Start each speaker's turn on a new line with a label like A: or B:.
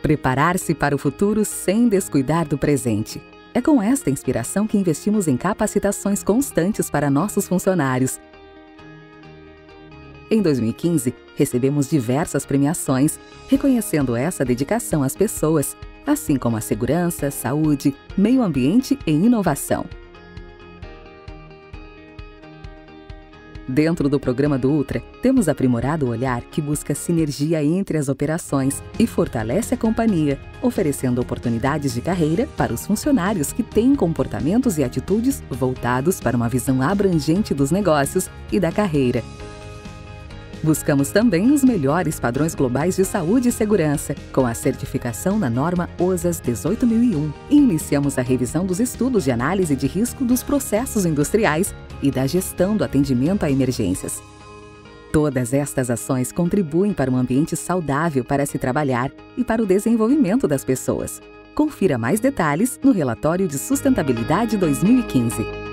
A: Preparar-se para o futuro sem descuidar do presente. É com esta inspiração que investimos em capacitações constantes para nossos funcionários. Em 2015, recebemos diversas premiações, reconhecendo essa dedicação às pessoas, assim como a segurança, saúde, meio ambiente e inovação. Dentro do programa do Ultra, temos aprimorado o olhar que busca sinergia entre as operações e fortalece a companhia, oferecendo oportunidades de carreira para os funcionários que têm comportamentos e atitudes voltados para uma visão abrangente dos negócios e da carreira. Buscamos também os melhores padrões globais de saúde e segurança, com a certificação na norma OSAS 18001, e iniciamos a revisão dos estudos de análise de risco dos processos industriais e da gestão do atendimento a emergências. Todas estas ações contribuem para um ambiente saudável para se trabalhar e para o desenvolvimento das pessoas. Confira mais detalhes no relatório de sustentabilidade 2015.